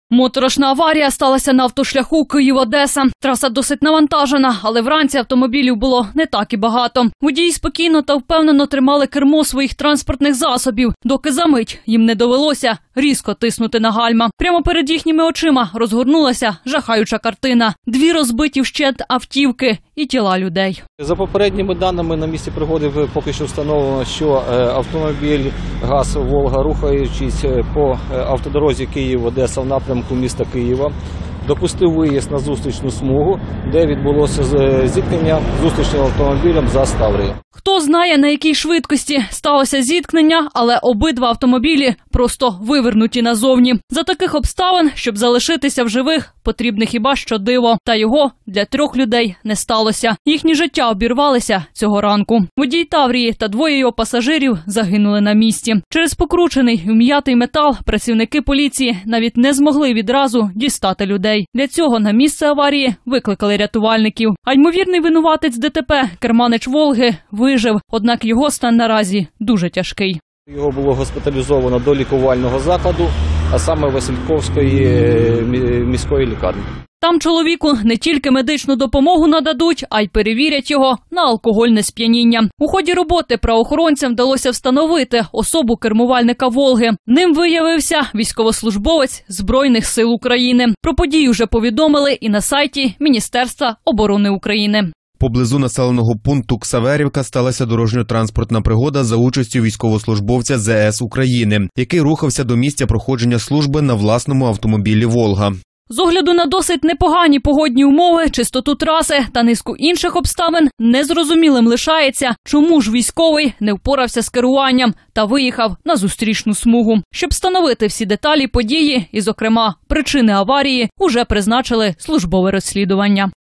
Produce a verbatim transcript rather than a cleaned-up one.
Моторошна аварія сталася на автошляху Київ-Одеса. Траса досить навантажена, але вранці автомобілів було не так і багато. Водії спокійно та впевнено тримали кермо своїх транспортних засобів, доки за мить їм не довелося різко тиснути на гальма. Прямо перед їхніми очима розгорнулася жахаюча картина. Дві розбиті вщент автівки і тіла людей. За попередніми даними на місці пригоди поки що встановлено, що автомобіль ГАЗ-Волга, рухаючись по автодорозі Київ-Одеса в напрямку міста Києва, допустив виїзд на зустрічну смугу, де відбулося зіткнення з зустрічним автомобілем ЗАЗ «Таврія». Хто знає, на якій швидкості сталося зіткнення, але обидва автомобілі просто вивернуті назовні. За таких обставин, щоб залишитися в живих, потрібне хіба що диво. Та його для трьох людей не сталося. Їхні життя обірвалися цього ранку. Водій «Таврії» та двоє його пасажирів загинули на місці. Через покручений вм'ятий метал працівники поліції навіть не змогли відразу дістати людей. Для цього на місце аварії викликали рятувальників. А ймовірний винуватець ДТП, керманич «Волги», вижив, однак його стан наразі дуже тяжкий. Його було госпіталізовано до лікувального закладу, а саме Васильковської міської лікарні. Там чоловіку не тільки медичну допомогу нададуть, а й перевірять його на алкогольне сп'яніння. У ході роботи правоохоронцям вдалося встановити особу кермувальника «Волги». Ним виявився військовослужбовець Збройних сил України. Про подію вже повідомили і на сайті Міністерства оборони України. Поблизу населеного пункту Ксаверівка сталася дорожньо-транспортна пригода за участю військовослужбовця Зе Ес України, який рухався до місця проходження служби на власному автомобілі «Волга». З огляду на досить непогані погодні умови, чистоту траси та низку інших обставин, незрозумілим лишається, чому ж військовий не впорався з керуванням та виїхав на зустрічну смугу. Щоб встановити всі деталі події і, зокрема, причини аварії, уже призначили службове розслідування.